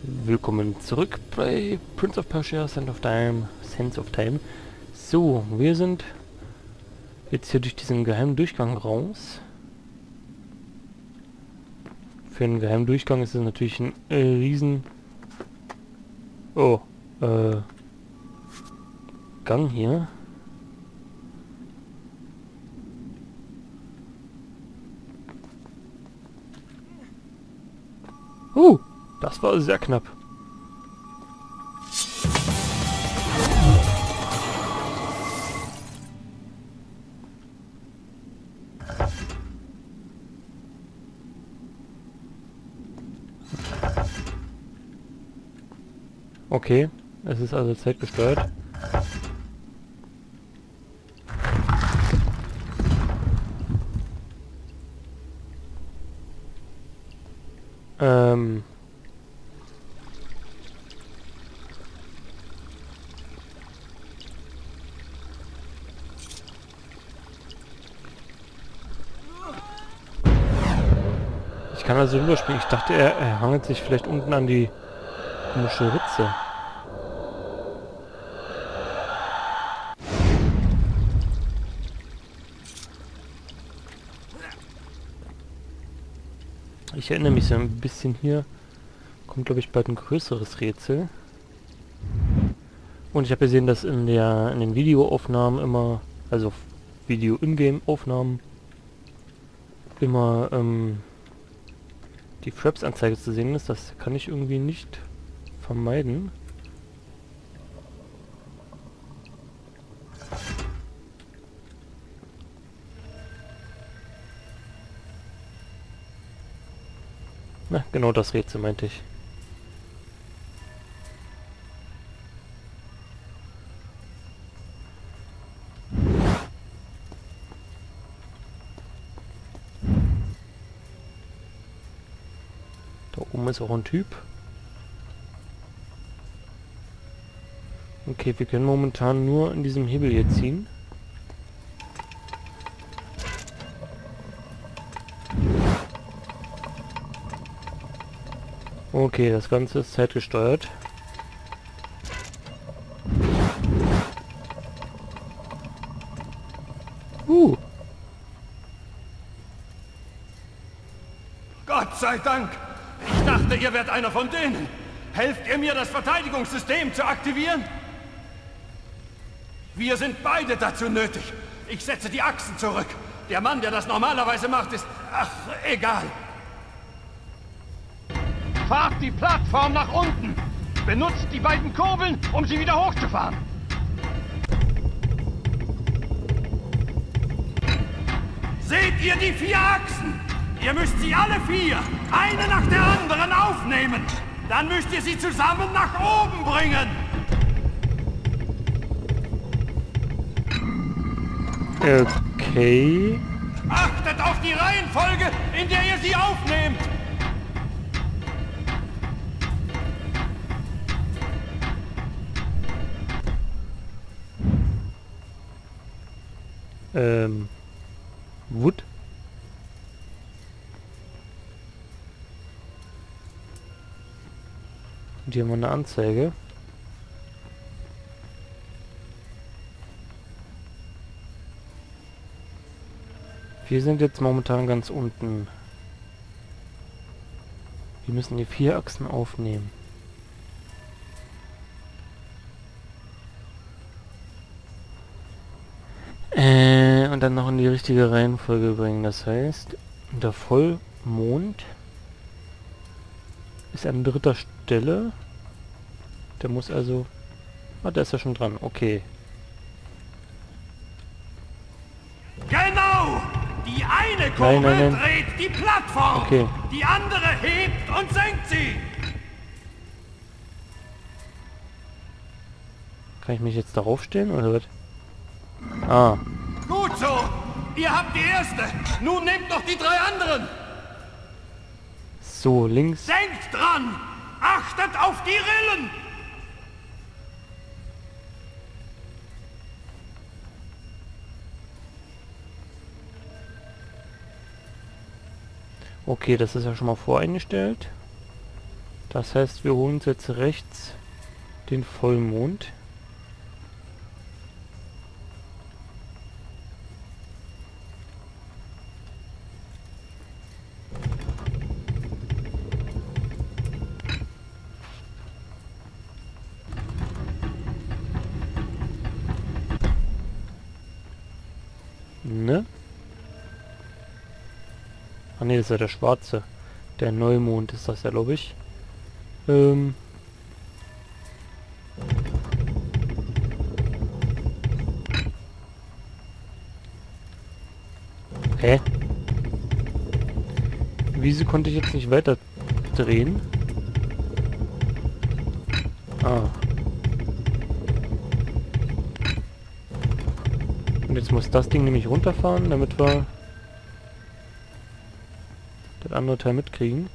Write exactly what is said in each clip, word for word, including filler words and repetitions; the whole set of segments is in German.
Willkommen zurück bei Prince of Persia, Sands of Time, Sands of Time. So, wir sind jetzt hier durch diesen geheimen Durchgang raus. Für einen geheimen Durchgang ist es natürlich ein äh, riesen... Oh, äh... Gang hier. Uh, das war sehr knapp. Okay, es ist also zeitgesteuert. Ähm... Ich kann also überspringen. Ich dachte, er, er hangelt sich vielleicht unten an die komische Ritze. Ich erinnere mich so ein bisschen hier. Kommt, glaube ich, bald ein größeres Rätsel. Und ich habe gesehen, dass in der in den Videoaufnahmen immer, also Video-Ingame-Aufnahmen, immer ähm, die Fraps-Anzeige zu sehen ist. Das kann ich irgendwie nicht vermeiden. Na, genau das Rätsel meinte ich. Da oben ist auch ein Typ. Okay, wir können momentan nur in diesem Hebel hier ziehen. Okay, das Ganze ist zeitgesteuert. Uh. Gott sei Dank! Ich dachte, ihr wärt einer von denen. Helft ihr mir, das Verteidigungssystem zu aktivieren? Wir sind beide dazu nötig. Ich setze die Achsen zurück. Der Mann, der das normalerweise macht, ist... Ach, egal. Fahrt die Plattform nach unten. Benutzt die beiden Kurbeln, um sie wieder hochzufahren. Seht ihr die vier Achsen? Ihr müsst sie alle vier, eine nach der anderen, aufnehmen. Dann müsst ihr sie zusammen nach oben bringen. Okay. Achtet auf die Reihenfolge, in der ihr sie aufnehmt. Ähm. Wood? Und hier haben wir eine Anzeige. Wir sind jetzt momentan ganz unten. Wir müssen die vier Achsen aufnehmen. Äh, und dann noch in die richtige Reihenfolge bringen. Das heißt, der Vollmond ist an dritter Stelle. Der muss also... Ah, der ist ja schon dran. Okay. Genau! Die eine Kurbel Nein, nein, nein. dreht die Plattform. Okay. Die andere hebt und senkt sie. Kann ich mich jetzt darauf stellen, oder was? Ah. Gut so. Ihr habt die erste. Nun nehmt noch die drei anderen. So, links. Denkt dran! Achtet auf die Rillen! Okay, das ist ja schon mal voreingestellt. Das heißt, wir holen uns jetzt rechts den Vollmond. Ne? Ah ne, das ist ja der schwarze. Der Neumond ist das ja, glaube ich. Ähm... Hä? Wieso konnte ich jetzt nicht weiter drehen? Ah. Und jetzt muss das Ding nämlich runterfahren, damit wir das andere Teil mitkriegen.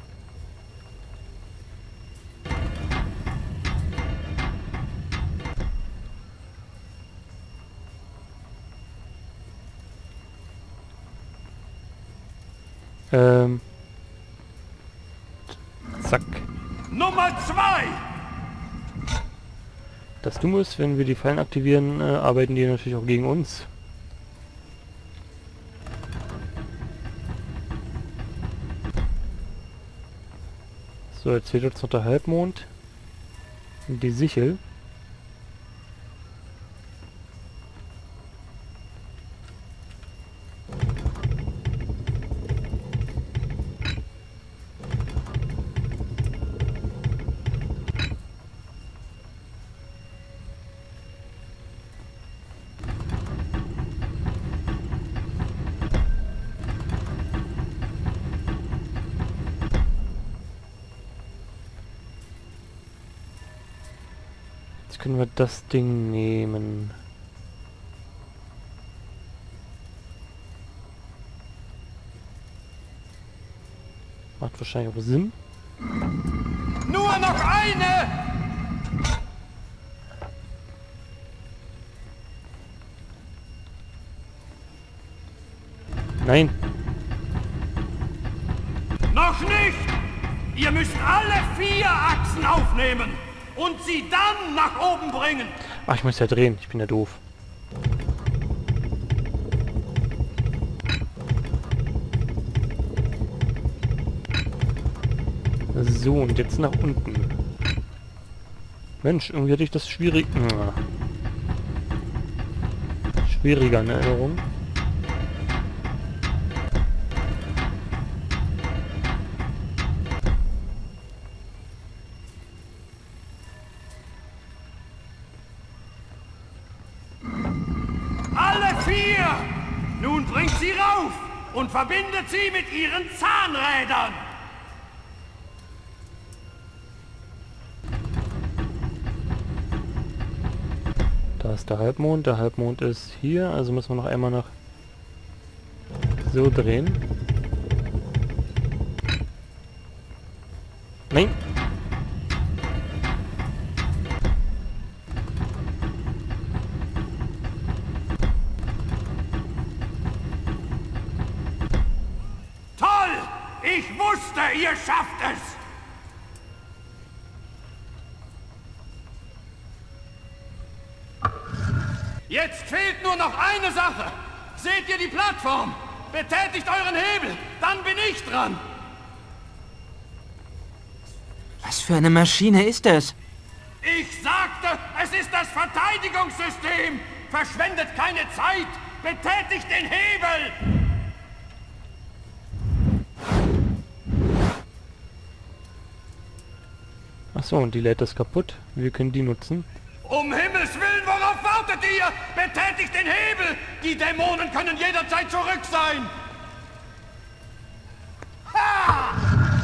Ähm. Zack. Nummer zwei! Das Dumme ist, wenn wir die Fallen aktivieren, äh, arbeiten die natürlich auch gegen uns. So, jetzt fehlt uns noch der Halbmond und die Sichel. Jetzt können wir das Ding nehmen. Macht wahrscheinlich auch Sinn. Nur noch eine! Nein! Noch nicht! Ihr müsst alle vier Achsen aufnehmen und sie dann nach oben bringen. Ach, ich muss ja drehen. Ich bin ja doof. So, und jetzt nach unten. Mensch, irgendwie hatte ich das schwierig... Ah. Schwieriger in Erinnerung. Alle vier! Nun bringt sie rauf und verbindet sie mit ihren Zahnrädern. Da ist der Halbmond. Der Halbmond ist hier, also müssen wir noch einmal nach so drehen. Nein! Toll! Ich wusste, ihr schafft es! Jetzt fehlt nur noch eine Sache. Seht ihr die Plattform? Betätigt euren Hebel, dann bin ich dran. Was für eine Maschine ist das? Ich sagte, es ist das Verteidigungssystem. Verschwendet keine Zeit. Betätigt den Hebel. Ach so, und die lädt das kaputt. Wir können die nutzen. Um Himmels Willen, worauf wartet ihr? Betätigt den Hebel! Die Dämonen können jederzeit zurück sein! Ha!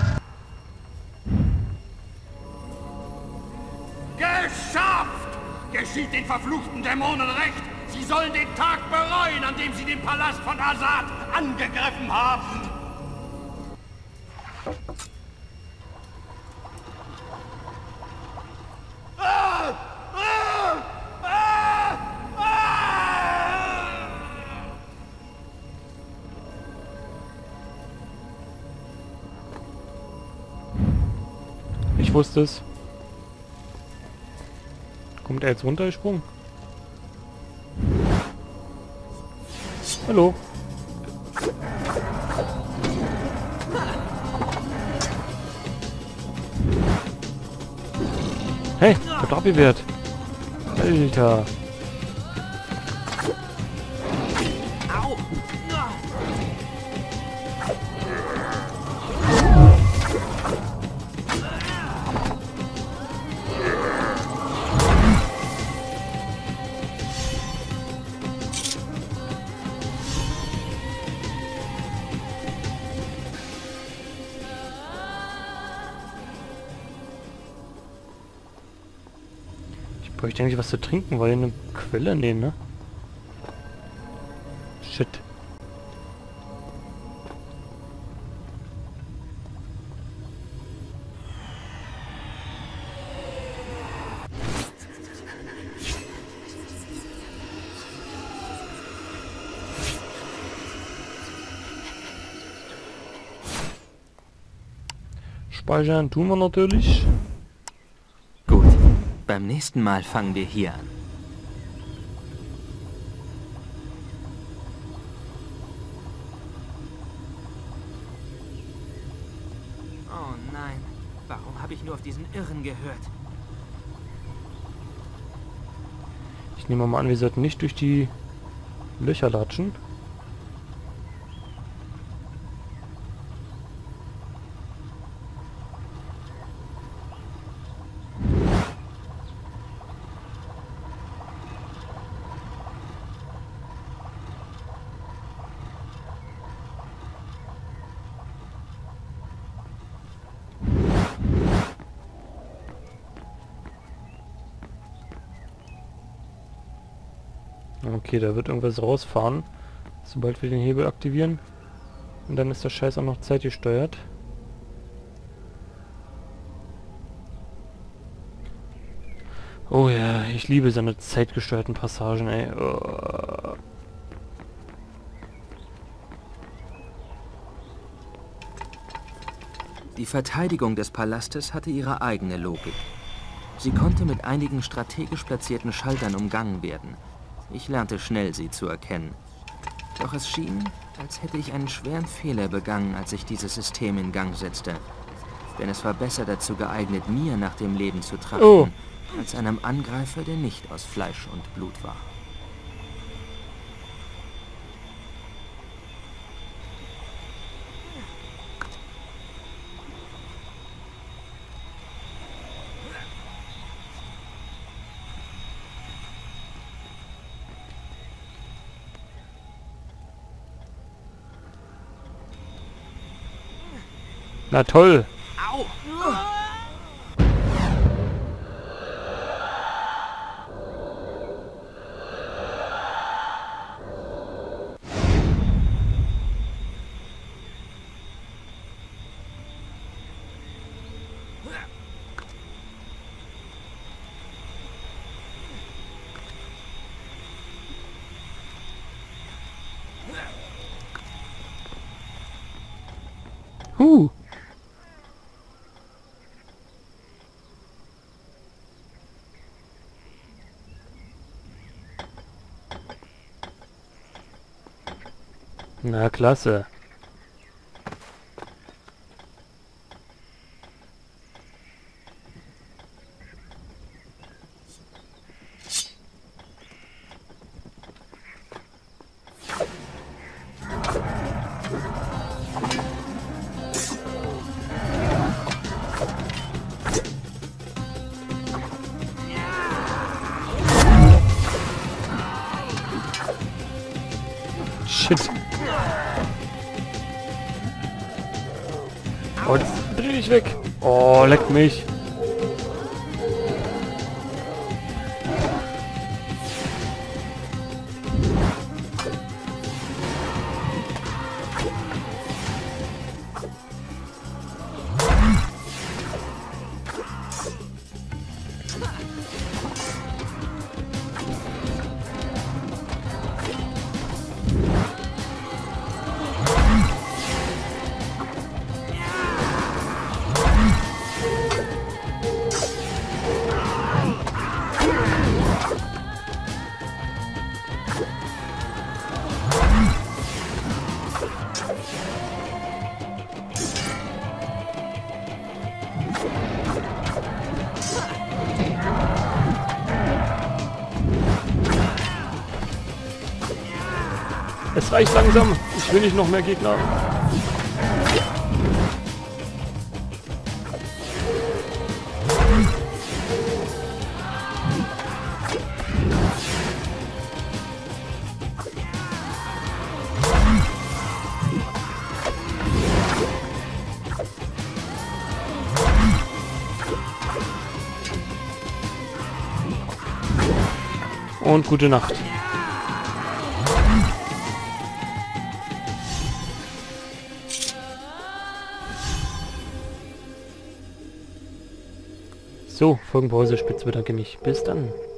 Geschafft! Geschieht den verfluchten Dämonen recht! Sie sollen den Tag bereuen, an dem sie den Palast von Azad angegriffen haben! Ich wusste es. Kommt er jetzt runtergesprungen? Hallo. Hey, der Droppi wird. Alter. Au! Ich bräuchte eigentlich was zu trinken, weil eine Quelle nehmen, ne? Shit. Speichern tun wir natürlich. Gut, beim nächsten Mal fangen wir hier an. Oh nein, warum habe ich nur auf diesen Irren gehört? Ich nehme mal an, wir sollten nicht durch die Löcher latschen. Okay, da wird irgendwas rausfahren, sobald wir den Hebel aktivieren. Und dann ist der Scheiß auch noch zeitgesteuert. Oh ja, ich liebe seine zeitgesteuerten Passagen, ey. Oh. Die Verteidigung des Palastes hatte ihre eigene Logik. Sie konnte mit einigen strategisch platzierten Schaltern umgangen werden. Ich lernte schnell, sie zu erkennen. Doch es schien, als hätte ich einen schweren Fehler begangen, als ich dieses System in Gang setzte. Denn es war besser dazu geeignet, mir nach dem Leben zu trachten, oh. als einem Angreifer, der nicht aus Fleisch und Blut war. Na toll. Au! Huh. Na, klasse. Shit. Oh, jetzt dreh dich weg. Oh, leck mich. Es reicht langsam. Ich will nicht noch mehr Gegner. Und gute Nacht. So, Folgenpause, Spitz bedanke mich. Bis dann.